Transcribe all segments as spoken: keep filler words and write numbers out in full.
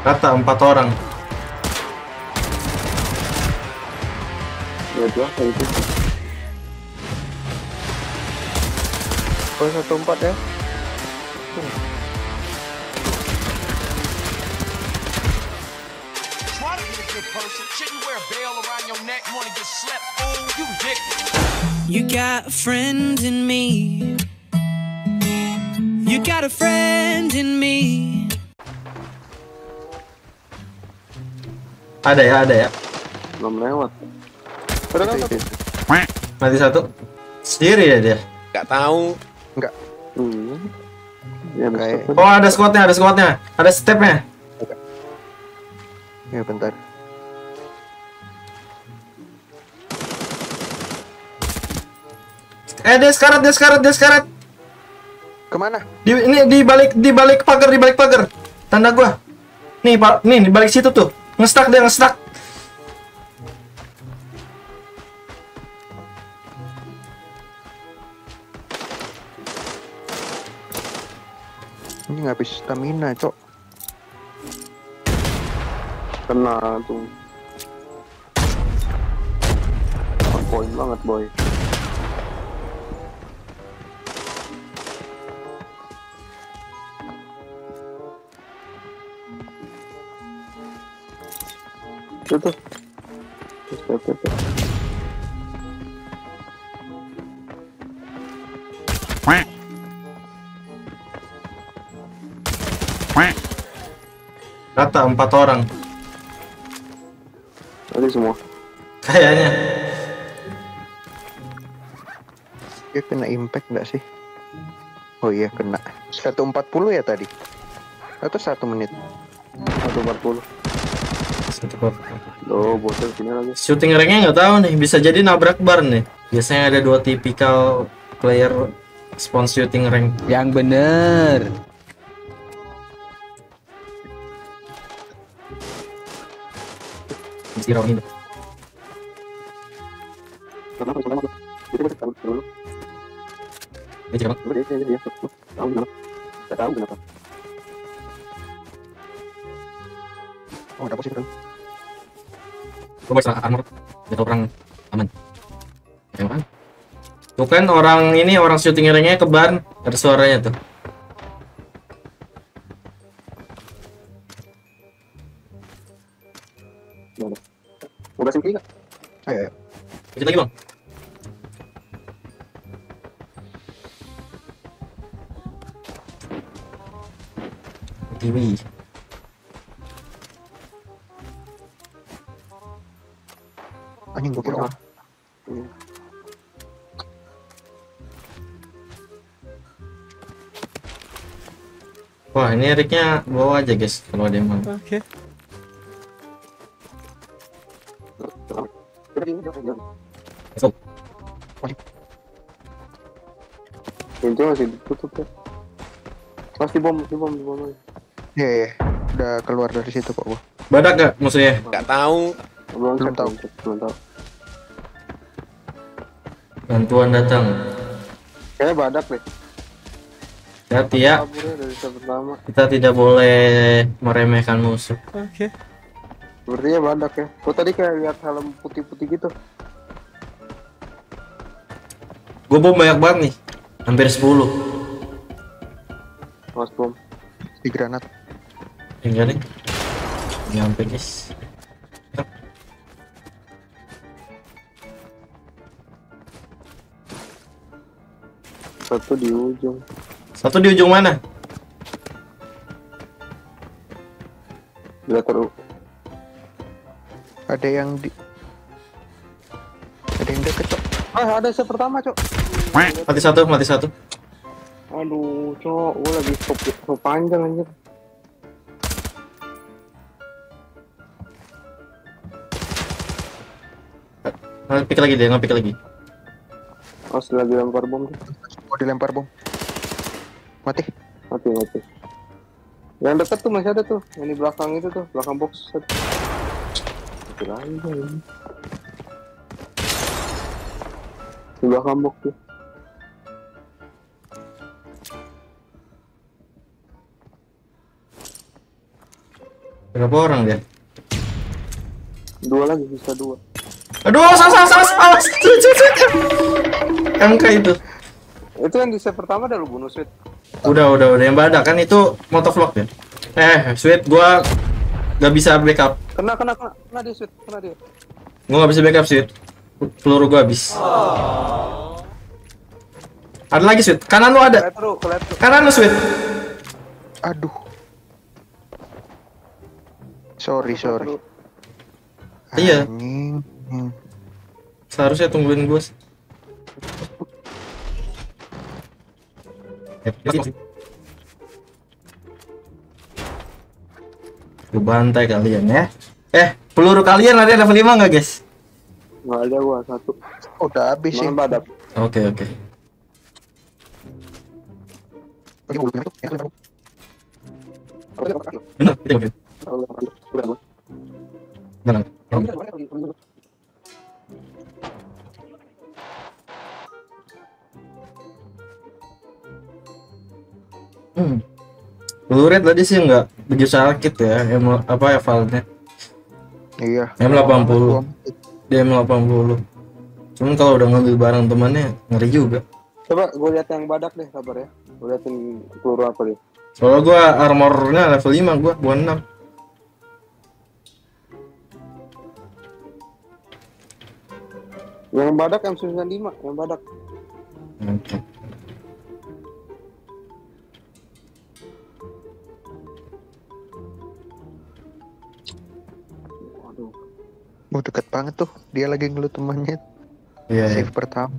Rata empat orang. Ya dua kayak gitu. Oh satu empat ya. You got a friend in me. You got a friend in me. Ada ya, ada ya. Belum lewat. Ada kan satu? Mati satu. Sendiri ya dia. Gak tahu. Enggak. Hmm. Ya Kayak- betul. Oh, ada squadnya, ada squadnya. Ada stepnya. Ya bentar. Eh, dia sekarat, dia sekarat, dia sekarat. Kemana? Di ini di balik di balik pagar, di balik pagar. Tanda gua. Nih, Pak. Nih, di balik situ tuh. Ngestak dia, ngestak. Ini nggak habis stamina, cok. Kena tuh. On point banget boy. Tuh tuh. Tuh, tuh, tuh, tuh. Rata empat orang. Tadi semua. Kayaknya. Dia kena impact nggak sih? Oh iya kena. seratus empat puluh ya tadi? Atau satu menit? seratus empat puluh. Satu kok. Loh, bocor sini lagi. Shooting ranknya nggak tahu nih, bisa jadi nabrak bar nih. Biasanya ada dua tipikal player spawn shooting rank. Yang bener. Zero ini. Kenapa sama tuh? Jadi kita tahu dulu. Dia jangan. Udah dia dia tahu kenapa? Enggak tahu kenapa. Oh ada posisi kan? Gua mau salah armor. Jatuh orang aman. Ya kan? Tuh kan orang ini orang shooting ranknya ke ban, ada suaranya tuh. Udah singkir enggak? Ayo, ayo. Dikit lagi, Bang. T V. Anjing gua kira. Wah, ini Eriknya bawa aja, guys, kalau ada yang mau. Oke. So, Pintu masih ditutup ya. Mas di bom, di bom, di bom. Iya iya. Udah keluar dari situ kok gua. badak gak musuhnya? Gak tahu. Belum Belum cek, tahu. belum cek, belum tahu. Bantuan datang. Kayaknya badak deh. Hati ya, Kaburnya dari set pertama. kita tidak boleh meremehkan musuh. Oke. Sepertinya badak ya. Kok tadi kayak lihat helm putih-putih gitu. Gue bom banyak banget nih, hampir sepuluh. Mas bom. Di granat. Enggak nih, nyampe guys. Satu di ujung. Satu di ujung mana? Dia terus. Ada yang di. Ada yang deket cok. Ah, ada set pertama, Cok. Mati satu, mati satu. Aduh, Cok, gua lagi stop stop panjang anjir. Ngepik lagi dia, ngepik lagi. Pas lagi lempar bom tuh. Oh dilempar bom. Mati. Mati, mati. Yang dekat tuh masih ada tuh, yang di belakang itu tuh, belakang box. Mati lagi tuh ini. Di belakang box tuh. Berapa orang dia? Dua lagi, bisa dua. Aduh, awas, awas, awas, awas. M K itu. Itu yang di set pertama udah lu bunuh Sweet. Udah, udah, udah. Yang badak kan itu motovlog ya? Eh, Sweet, gua gak bisa backup. Kena, kena, kena, kena dia Sweet, kena dia. Gua gak bisa backup, Sweet. Peluru gua habis. Ada lagi, Sweet. Kanan lu ada. Keliat lu, keliat lu. Kanan lu, Sweet. Aduh. Sorry, sorry. Iya. Anjing. Hmm. Seharusnya tungguin gua. Gue bantai kalian ya. Eh, peluru kalian ada level lima nggak, guys? Nggak ada gua satu. Udah habis sih. Mana badak? Oke, oke. Benar, kita oke. Benar. Hmm. Peluru red tadi sih nggak begitu sakit ya, M apa ya filenya? Iya. M delapan puluh. Dia M delapan puluh. Cuman kalau udah ngambil barang temannya ngeri juga. Coba gua lihat yang badak deh, sabar ya. Gua liatin peluru apa dia. Soalnya gua armornya level lima, gua bukan enam. Yang badak M sembilan lima, yang badak. Oke. Waduh. Oh, deket banget tuh. Dia lagi ngelut temannya. Iya, iya. Save pertama.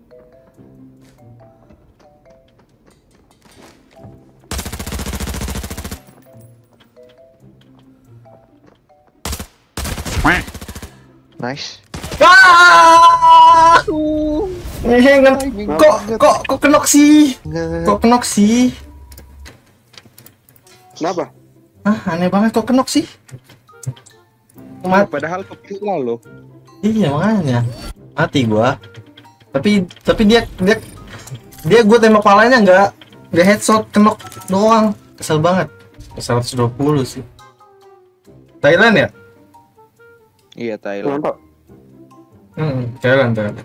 Nice. Ah! Eh, kok kok kok kenok sih? Nge- Kok kenok sih? Kenapa? Ah, aneh banget kok kenok sih? Mat Padahal kepila loh. iya makanya mati gua. Tapi tapi dia dia dia gua tembak palanya nggak dia headshot kenok doang. Kesel banget. seratus dua puluh sih. Thailand ya? Iya, Thailand. Mantap. Hmm, Thailand, Thailand.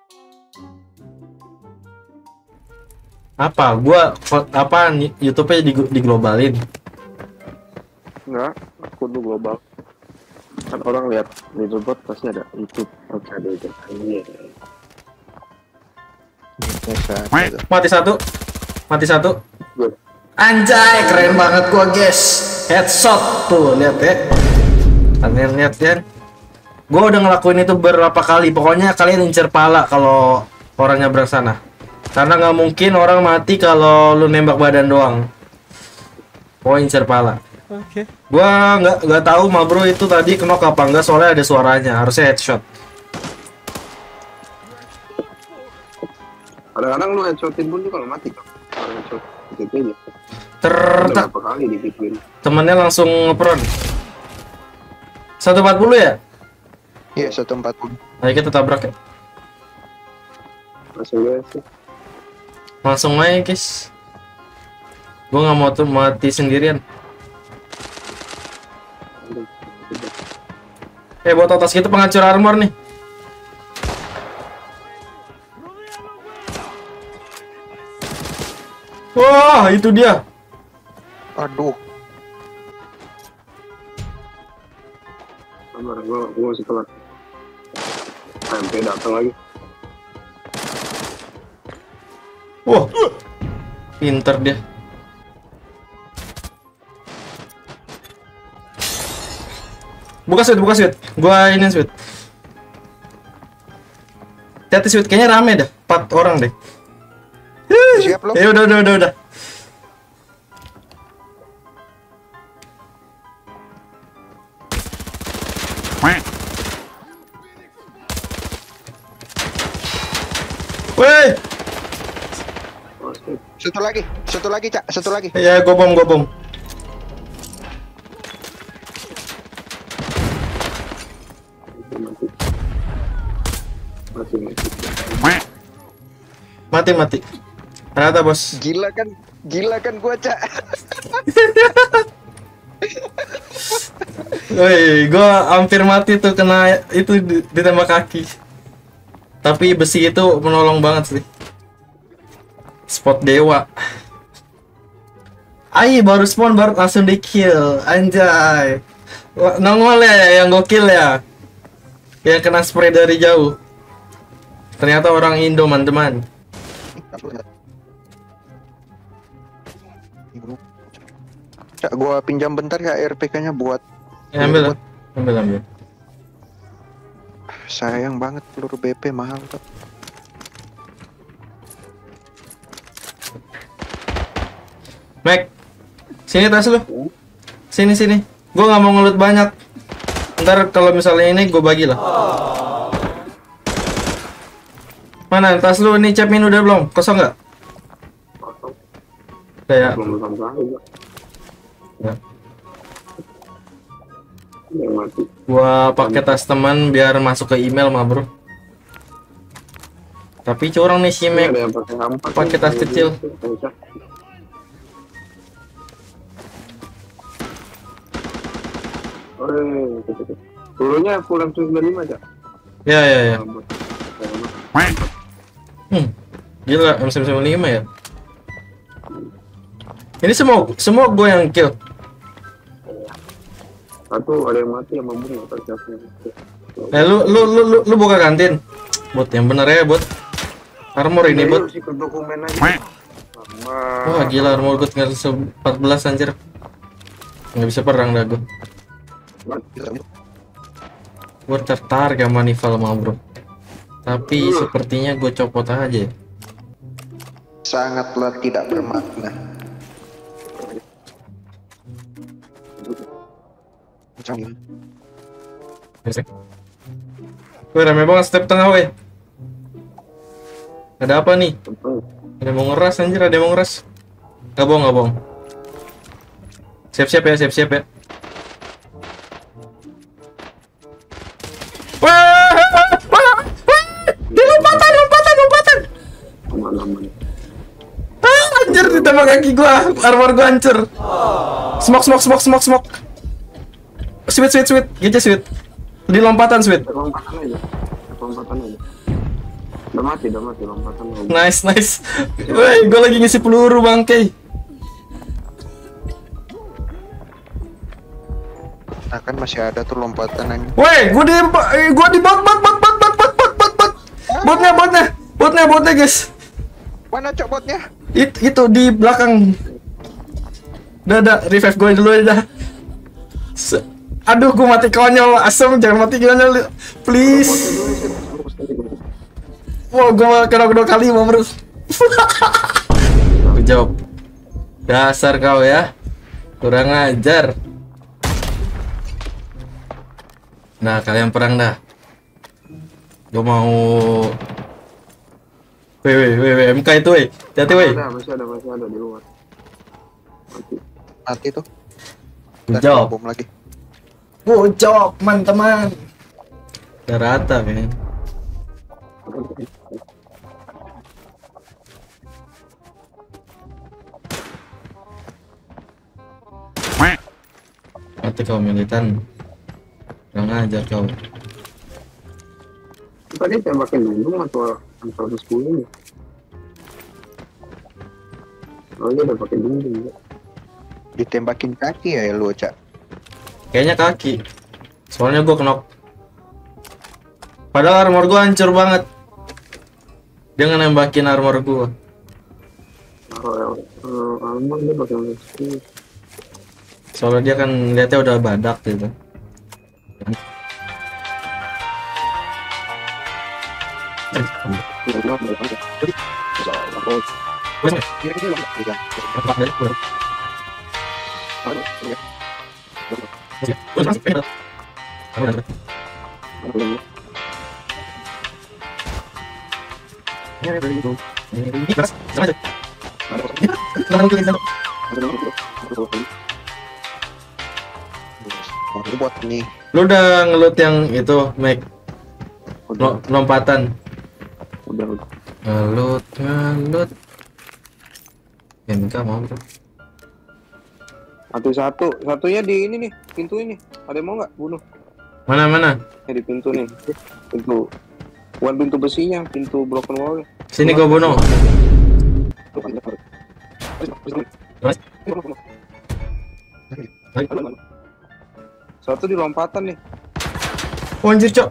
Apa? Gua apa YouTube-nya di diglobalin. Enggak, aku dulu global. Kan orang lihat leaderboard pasti ada YouTube, oke ada itu. Iya. Biasa. Mati satu. Mati satu. Good. Anjay, keren banget gua, guys. Headshot tuh, lihat ya. Kalian lihat ya. Gua udah ngelakuin itu berapa kali. Pokoknya kalian incer pala kalau orang nyebrang sana. Karena nggak mungkin orang mati kalau lu nembak badan doang. Pokoknya incer pala. Oke. Gua nggak nggak tahu mah bro itu tadi kenok apa enggak soalnya ada suaranya. Harusnya headshot. Kadang-kadang lu headshotin pun juga kalau mati kan. Kalau headshot gitu aja. Ter Udah berapa kali digituin. temennya langsung ngepron. seratus empat puluh ya? Iya, seratus empat puluh. Ayo kita tabrak ya. Langsung gue sih. Langsung aja guys. Gua nggak mau tuh mati sendirian. Eh buat atas kita penghancur armor nih. Wah itu dia. Aduh. Sabar, gue gue masih telat. M P datang lagi. Wah pinter dia. Buka sweet, buka sweet. Gua ini sweet. Hati sweet, kayaknya rame dah. Empat orang deh. Siap lo? Ya udah, udah, udah, udah. Weh, Satu lagi, satu lagi, Cak. Satu lagi. ya gua bom, gua bom. Mati mati. Mati, mati. Ternyata bos. Gila kan? Gila kan gua, Cak. Woi, gua hampir mati tuh kena itu di- ditembak kaki. Tapi besi itu menolong banget sih. Spot dewa. Ai baru spawn baru langsung di kill. Anjay. Wah, nongol ya yang gokil ya. Yang kena spray dari jauh. Ternyata orang Indo, teman-teman. Cak, gua pinjam bentar ya R P K-nya buat. Ya, ambil, lah. ambil, ambil. Sayang banget peluru B P mahal tuh. Mac, sini tas lu. Sini sini. Gua nggak mau ngelut banyak. Ntar kalau misalnya ini gue bagi lah. Mana tas lu ini Capmin udah belum? Kosong nggak? Kayak. Belum sampai. Ya. Yang mati. Gua pakai tas teman biar masuk ke email mah bro. Tapi curang nih si Ini Mac. ada yang pakai hampa. Pakai tas kecil. Oh, turunnya pulang sembilan lima aja. Ya ya ya. Hmm. Gila M sembilan sembilan lima ya. Ini semua semua gue yang kill. Satu ada yang mati yang membunuh atau siapa? Eh lu lu lu lu, lu buka kantin. Bot yang bener ya bot. Armor ini bot. Sih ke dokumen aja. Wah gila armor gue tinggal empat belas anjir. Nggak bisa perang dah gue. Gue tertarik sama Nival mah bro. Tapi sepertinya gue copot aja. Sangatlah tidak bermakna. Macam ini. Wih rame banget step tengah weh. Ada apa nih? Ada mau ngeras anjir, ada yang mau ngeras. Gak bohong, gak bohong. Siap-siap ya, siap-siap ya. Wah, wah, wah, di lompatan, lompatan, lompatan. Aman-aman. Ah, anjir ditembak kaki gua, armor gua hancur. Smoke, smoke, smoke, smoke, smoke. Sweet, sweet, sweet, gitu sweet. Di lompatan sweet. Lompatan aja. Lompatan aja. Udah mati, udah mati lompatan aja. Nice, nice. Woi, gua lagi ngisi peluru bangke. Nah kan masih ada tuh lompatan anjing. Woi, gua di eh, gua di bot bot bot bot bot bot bot bot bot. Botnya, botnya, botnya, botnya guys. Mana cok botnya? It, itu di belakang. Udah, udah, revive gue dulu aja. Se- Aduh, gue mati konyol. Asem, jangan mati konyol. Please. Wow, gue kena dua kali, mau terus. Gue jawab. Dasar kau ya. Kurang ajar. Nah, kalian perang dah. Gue mau... Weh, weh, weh, weh, M K itu weh. Hati-hati weh. Ada, masih ada, masih ada di luar. Mati. Mati tuh. Good job. Bom lagi. Good job, teman-teman. Udah rata, men. Mati kau militan. Kurang ajar kau. Tadi tembakin dulu atau M seratus sepuluh nih? Oh dia udah pakai dinding ya. Ditembakin kaki ya lu cak. Kayaknya kaki. Soalnya gua knock. Padahal armor gua hancur banget. Dia ngenembakin armor gua. Oh, uh, almond dia pakai M seratus sepuluh. Soalnya dia kan lihatnya udah badak gitu. Buat nih. Lu udah ngelut yang itu, Mac? Lo- lompatan. Udah, udah. Ngelut, ngelut. M K mau bro. Satu satu, satunya di ini nih, pintu ini. Ada yang mau nggak bunuh? Mana mana? Ya di pintu nih, pintu. Bukan pintu besinya, pintu broken wall. Sini gua bunuh. Satu di lompatan nih. Oh, anjir, Cok.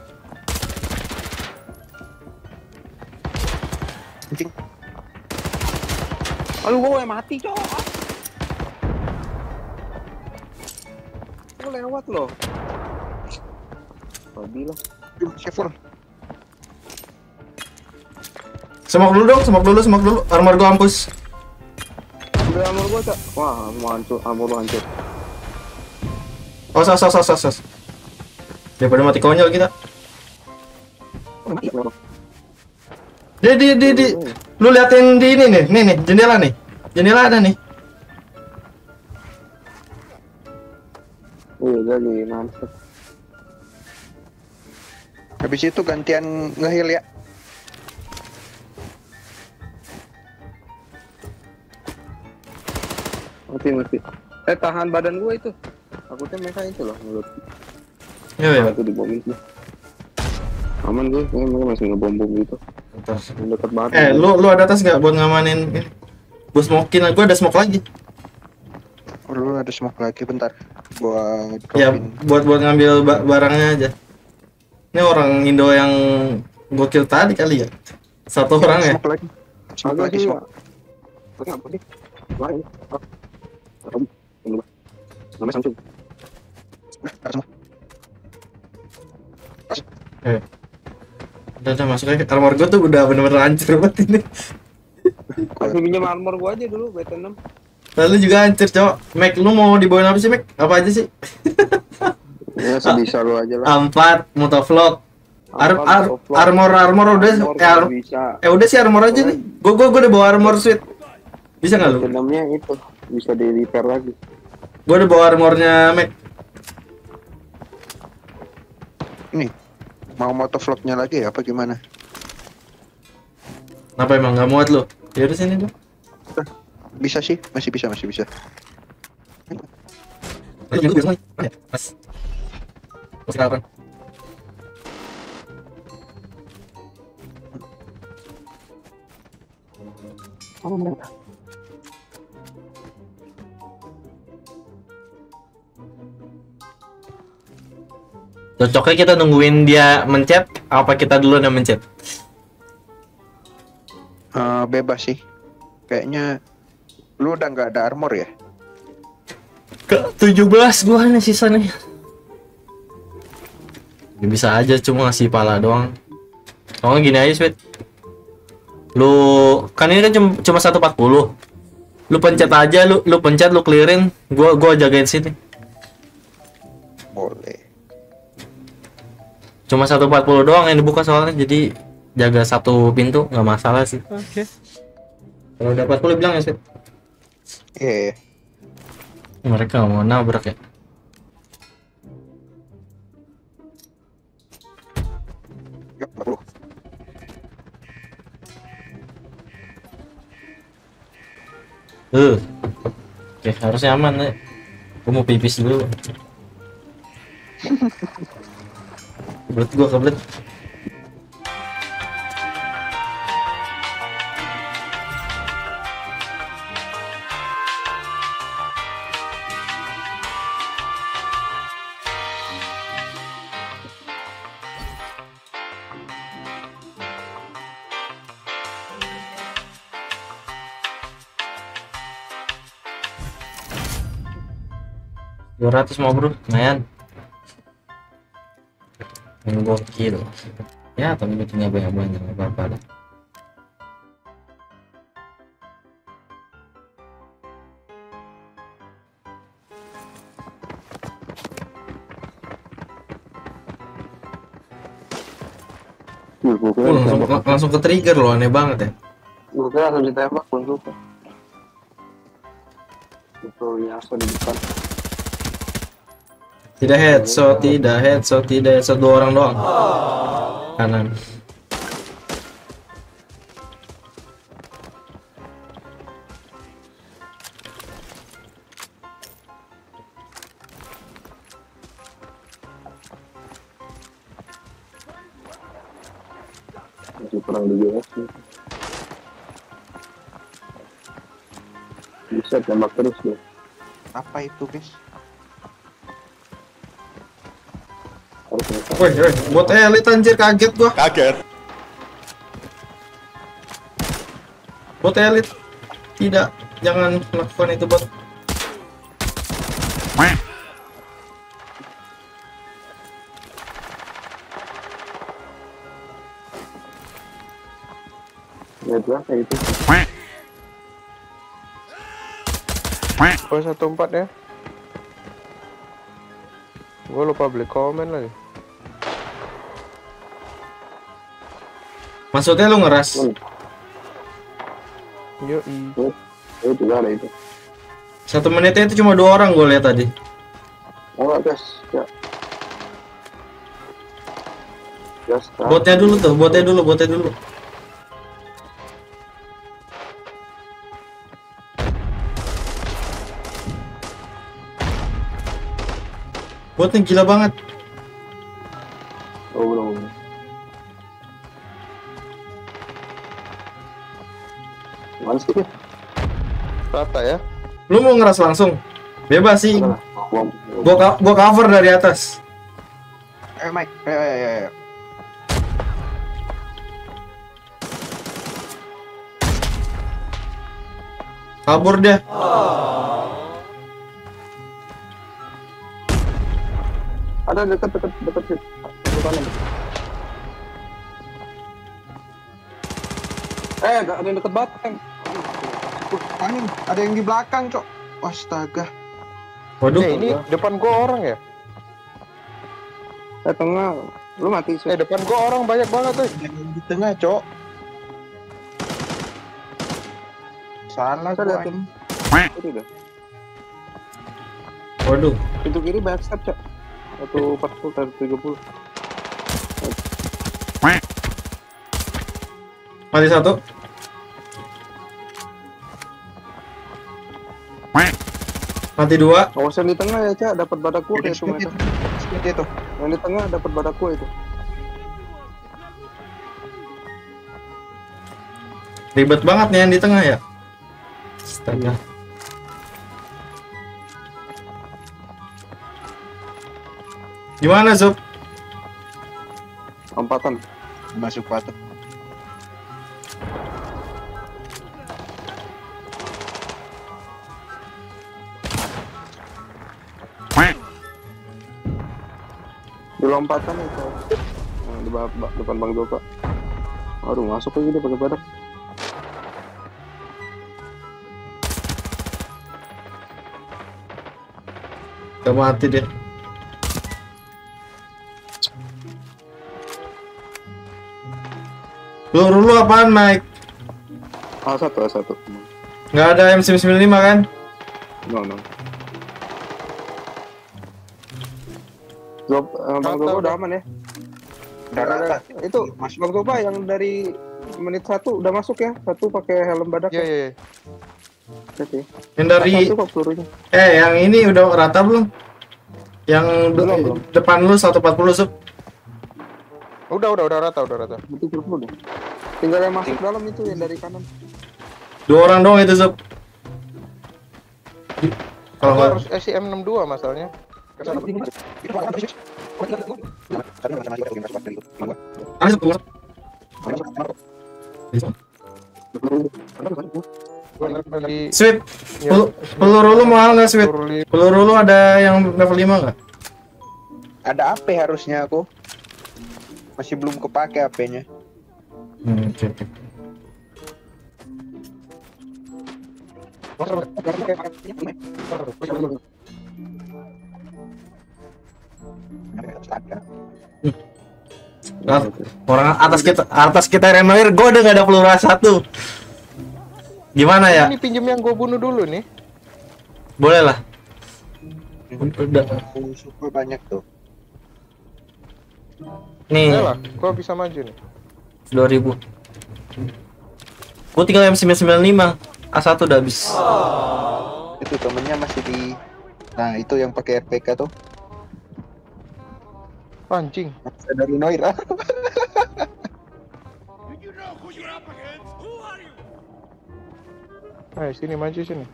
Anjing. Aduh, gua yang mati, Cok. Gua lewat loh. Babi lah. Aduh, Syafur. Semok dulu dong, semok dulu, semok dulu. Armor gua hampus. Ambil armor gua, Cok. Wah, mau hancur, armor lu hancur. Oh, sos, sos, sos, sos. Daripada mati konyol kita. Di, di, di, di. Lu liatin di ini nih, nih, nih, jendela nih. Jendela ada nih. Iya, jadi mantap. Habis itu gantian nge-heal ya. Mati, mati. Eh, tahan badan gua itu. Takutnya mereka itu loh, menurut. Iya, iya. Aku dibom itu. Aman gue, kayaknya mereka masih ngebom-bom gitu. Atas. Dekat banget. Eh, lu lu ada tas nggak buat ngamanin ini? Gua smokin, gua ada smoke lagi. Oh, lu ada smoke lagi bentar. Buat Ya, dropin. buat buat ngambil ba- barangnya aja. Ini orang Indo yang gokil tadi kali ya. Satu orang ya. Smoke lagi. Smoke Agak lagi sih. smoke. Pakai apa sih? Lain. Oh. Apa? Ini gua. Namanya Samsung. Ada smoke. Eh. Udah, udah masuk aja. Armor gua tuh udah bener-bener hancur banget ini. Aku pinjam armor gua aja dulu, B T enam. Lalu juga hancur, Cok. Mac, lu mau dibawain apa sih, Mac? Apa aja sih? Ya sebisa lu aja lah. Empat, motovlog. Ar Apa, ar motovlog. armor armor udah Armor eh, ar- bisa. eh udah sih armor aja nih. Gua gua gua udah bawa armor suit. Bisa nggak lu? B T enam-nya itu bisa di repair lagi. Gua udah bawa armornya Mac. Ini mau motovlognya lagi ya apa gimana? Kenapa emang nggak muat lu? Ya udah sini dong. Bisa sih, masih bisa, masih bisa. Mas. Masih kapan? Cocoknya kita nungguin dia mencet, apa kita dulu yang mencet? Eh, bebas sih. Kayaknya lu udah nggak ada armor ya? Ke tujuh belas gua nih sisa nih. Ya, bisa aja cuma ngasih pala doang. Oh gini aja, Sweet. Lu kan ini kan cuma, cuma seratus empat puluh. Lu pencet aja, lu lu pencet, lu clearin. Gua gua jagain sini. Boleh. Cuma seratus empat puluh doang yang dibuka soalnya, jadi jaga satu pintu nggak masalah sih. Oke. Kalau udah empat puluh bilang ya, Sweet. Iya. iya. Mereka nggak mau nabrak ya. Yuk, baru. Uh. Oke, harusnya aman ya. Gua mau pipis dulu. Kebelet gua kebelet. dua ratus mau bro, lumayan. Yang gokil. Ya, tapi gue tinggal banyak-banyak, nggak apa-apa lah. Gue Oh, kira langsung, langsung ke trigger loh, aneh banget ya. gue kira langsung ditembak, gue suka. Itu Yasuo di depan. Tidak headshot, tidak headshot, tidak headshot, dua orang doang. Kanan. masih kurang di U S nih. Bisa tembak terus deh. Apa itu guys? Harus ngetak. Woi, woi, buat elit anjir, kaget gua. Kaget. Buat elit. Tidak, jangan lakukan itu bot. Ya berapa itu? Oh satu empat ya. Gue lupa beli komen lagi. Maksudnya lu ngeras? Hmm. Yo Oh, oh juga ada itu. Satu menitnya itu cuma dua orang gue lihat tadi. Oh gas, ya. Gas. tak. Botnya dulu tuh, botnya dulu, botnya dulu. Botnya gila banget. Oh belum. Mana sih? rata ya. Lu mau ngeras langsung? Bebas sih. Mana? Bom. Gua co- gua cover dari atas. Eh Mike, ayo ayo ayo. ayo. Kabur dia. Ada dekat dekat dekat sih. Depan. Eh, ada ada yang dekat batang. Uh, anjing, ada yang di belakang, Cok. Astaga. Waduh. Eh, ini depan gua orang ya? Eh tengah. Lu mati sih. Eh, depan gua orang banyak banget, tuh. Di tengah, Cok. Salah Saya gua. liatin. anjing. Itu udah. Waduh. Pintu kiri backstep, Cak. Satu empat puluh dari tiga puluh. Mati satu. Mati dua. Awasan di tengah ya, Cak. Dapat badak gua Udah kayak itu. speed Meta. itu. Speed itu. Yang di tengah dapat badak gua itu. Ribet banget nih yang di tengah ya. Astaga. Gimana, Sob? Empatan. Masuk batu. Di lompatan itu. Nah, di ba- ba- depan Bang Dopa. Aduh, masuk lagi dia pakai badak. Udah mati dia. Peluru lu apaan, Mike? A satu, A satu. Nggak ada M sembilan sembilan lima kan? No, no. Zob, eh, Bang Rata Dopa udah. udah aman ya? Udah rata. Itu Bang Dopa yang dari menit satu udah masuk ya? Satu pakai helm badak Iya, ya? iya, iya. Oke. Yang dari Satu kok pelurunya. eh yang ini udah rata belum? Yang de- Belum, belum. depan lu seratus empat puluh, Sob. Udah, udah, udah rata, udah rata. Itu puluh deh. Tinggal yang masuk dalam itu yang dari kanan. Dua orang doang itu, Sob. Kalau Aku nggak harus S M enam dua masalahnya. Kesana. Ah, Sob, masuk. Lagi Sweep. ya, Pel- peluru lu mahal nggak, Sweep? peluru li- Peluru lu ada yang level lima nggak? Ada A P harusnya aku. Masih belum kepake A P-nya. Hmm, oke, oke. Nah, orang atas kita atas kita renoir, gue udah gak ada peluru satu. Gimana ya? Ini pinjem yang gue bunuh dulu nih. Boleh lah. Udah. Musuhku banyak tuh. Nih, Ayo lah, gue bisa maju nih. dua ribu. Gue tinggal M sembilan sembilan lima. A satu udah habis. Itu temennya masih di. Nah itu yang pakai R P K tuh. Anjing. Ah, Masih dari Noir. Ayo sini, maju sini.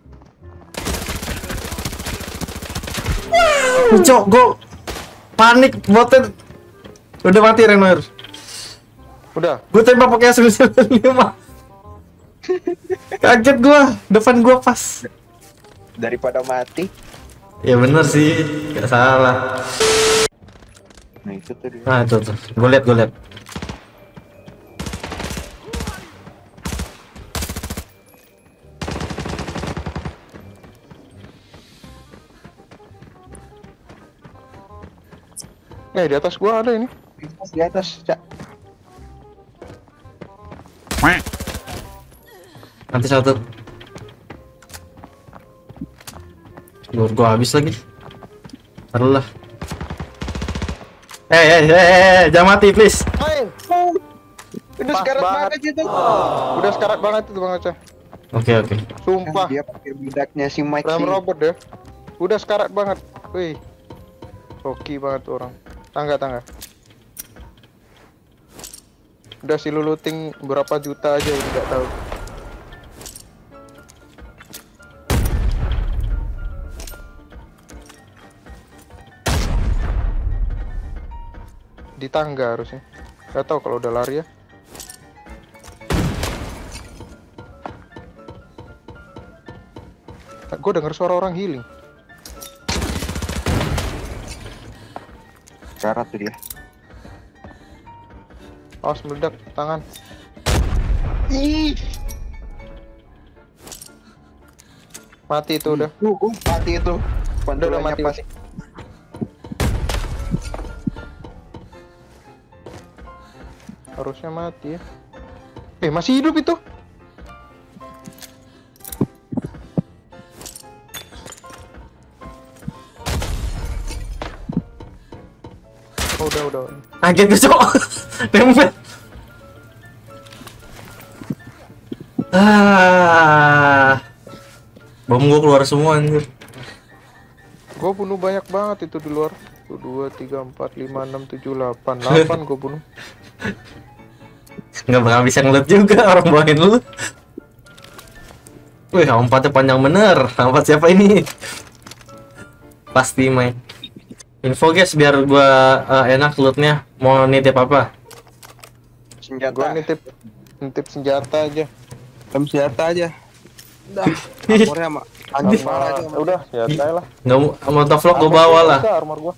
Cok, gue panik botnya. Udah mati Renoir. Udah. Gue tembak pakai S sembilan lima. Kaget gue, depan gue pas. Daripada mati. Ya bener sih, gak salah. Nah itu tuh dia. Nah itu tuh, gue liat gue liat. Eh di atas gua ada ini. Di atas, di atas, Cak. Nanti satu. Lur gua habis lagi. Taruh lah. Eh, eh, eh, eh, jangan mati please. Hai. Udah sekarat banget itu. Udah sekarat banget itu Bang Aceh. Oke oke. Sumpah. Dia pakai budaknya si Mike Ram sih. robot deh. Udah sekarat banget. Wih. Hoki banget tuh orang. Tangga tangga. Udah si luluting berapa juta aja udah nggak tahu. Di tangga harusnya. Gak tahu kalau udah lari ya. Gue denger suara orang healing. Syarat tuh dia. Awas meledak tangan. Ih, Mati itu udah. uh, uh, mati itu. Udah udah mati. pas. mati. Harusnya mati ya. Eh masih hidup itu. Oh, udah udah. Kaget gue cok. Tempe. Ah. Bom gue keluar semua anjir. Gue bunuh banyak banget itu di luar. satu, dua, tiga, empat, lima, enam, tujuh, delapan. delapan gue bunuh. Nggak bakal bisa ngeliat juga orang bawain lu. Wih, empatnya panjang bener. Empat siapa ini? Pasti main. Info guys biar gua uh, enak lootnya. Mau nitip apa? Senjata. Gue nitip nitip senjata aja. Tem senjata aja. Udah. Armornya sama anjing Sama- malah aja. udah senjata lah. Nggak mau motovlog gua bawa lah. Bisa, armor gua.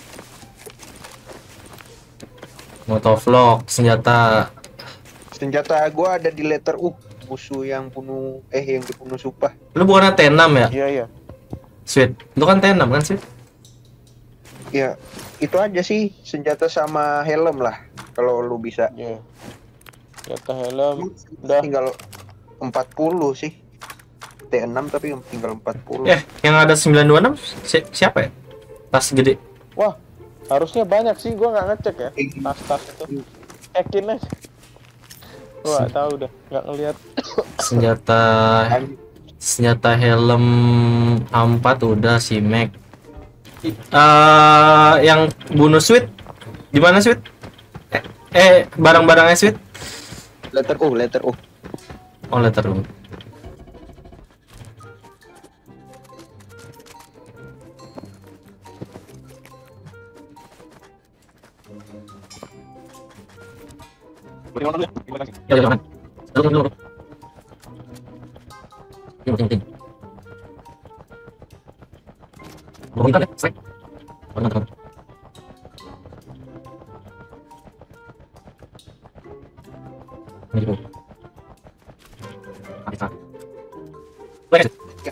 Motovlog senjata. Senjata gua ada di letter U. Musuh yang bunuh eh yang dibunuh Supah. Lu bukan T enam ya? Iya iya. Sweet. Lu kan T enam kan sih? Ya, itu aja sih senjata sama helm lah. Kalau lu bisa. Iya. Senjata helm. Udah. Tinggal empat puluh sih. T enam tapi tinggal empat puluh. Eh, yang ada sembilan dua enam si siapa ya? Tas gede. Wah, harusnya banyak sih, gua nggak ngecek ya tas-tas itu. Ekin aja. Gua nggak tahu dah, nggak ngelihat. Senjata senjata helm A empat udah si Mac. Eh, yang bunuh Sweet di mana Sweet? Eh, eh barang-barangnya Sweet? Letter U, letter U. Oh, letter U. Ya, jangan. Dulu, dulu. Ini penting, penting. Bangun kan, strike. Bangun, bangun. Ini dulu. Habis, ah. Baik,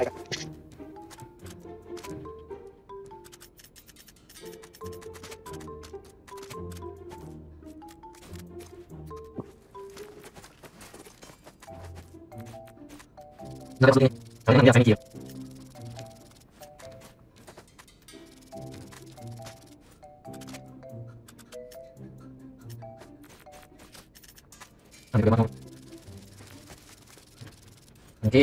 Nggak ada sini. Kalian lihat saya nanti ke mana? Nanti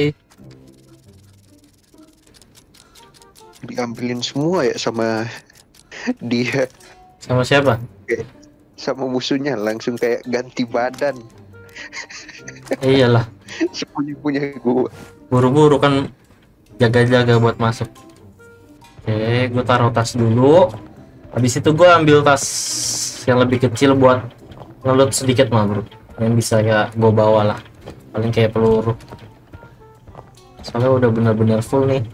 Diambilin semua ya sama dia, sama siapa? sama musuhnya, langsung kayak ganti badan. Eh, iyalah. Sepunya-punya gua. Buru-buru kan, jaga-jaga buat masuk. Oke, gue taruh tas dulu. Habis itu gue ambil tas yang lebih kecil buat ngelut sedikit mah bro, yang bisa ya gue bawa lah, paling kayak peluru. Soalnya udah benar-benar full nih.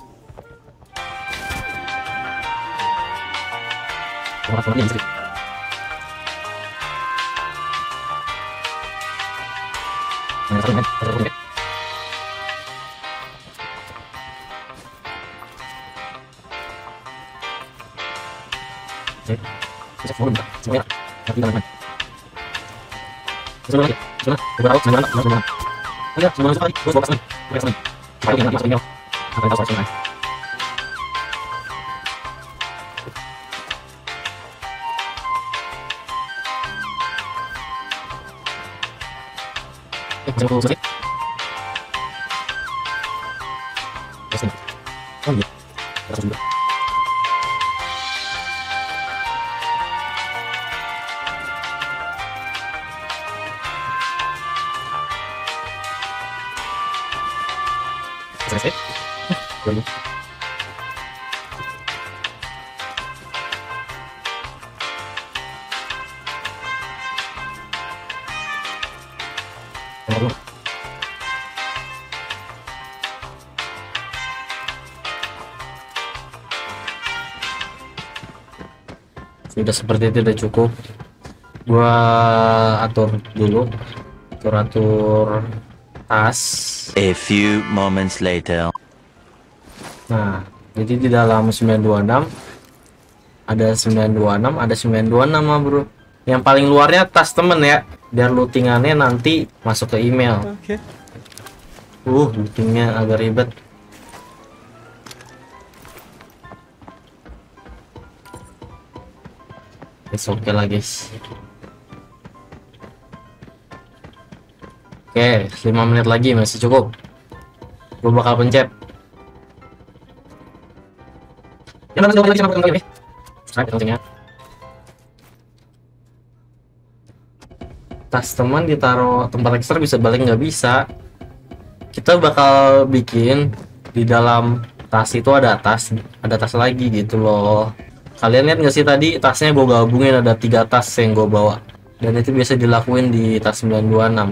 Sudah seperti itu udah cukup. Gua atur dulu, atur atur tas. A few moments later. Nah, jadi di dalam sembilan dua enam ada sembilan dua enam, ada sembilan dua enam mah bro. Yang paling luarnya tas temen ya, biar lootingannya nanti masuk ke email. Oke. Uh, lootingnya agak ribet. It's okay lah guys. Oke, lima menit lagi masih cukup. Gue bakal pencet. Ya, masih lagi sama lagi. Tas teman ditaruh tempat ekstra bisa balik nggak bisa. Kita bakal bikin di dalam tas itu ada tas, ada tas lagi gitu loh. Kalian lihat nggak sih tadi tasnya gue gabungin, ada tiga tas yang gue bawa, dan itu biasa dilakuin di tas sembilan dua enam.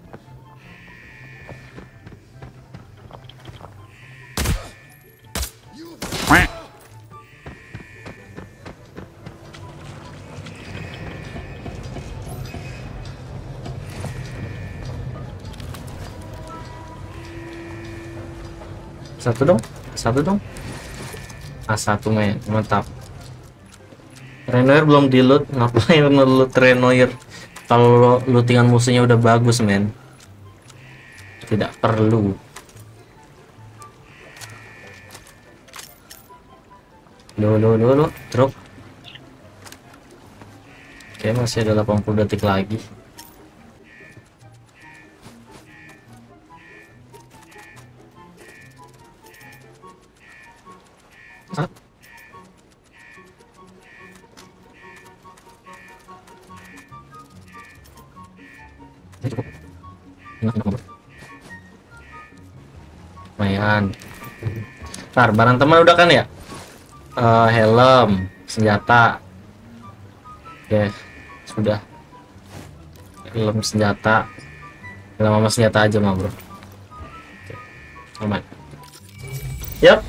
Satu dong, satu dong. A satu men, mantap. Renoir belum di loot, ngapain nge-loot Renoir kalau lootingan musuhnya udah bagus men? Tidak perlu. Lo lo lo lo drop. Oke, masih ada delapan puluh detik lagi. Hah? Lumayan. Ntar barang teman udah kan ya? Uh, helm, senjata. Oke, sudah. Helm, senjata. Helm sama senjata aja mah bro. Oke, aman. Yap.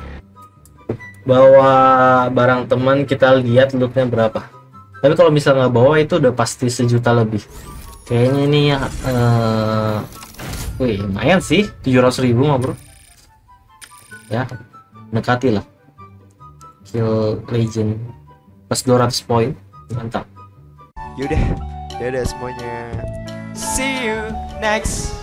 Bawa barang teman, kita lihat lootnya berapa. Tapi kalau misalnya nggak bawa itu udah pasti sejuta lebih. Kayaknya ini ya, uh, wih lumayan sih, tujuh ratus ribu mah bro. Ya, dekati lah. Kill legend plus dua ratus poin, mantap. Yaudah, dadah semuanya. See you next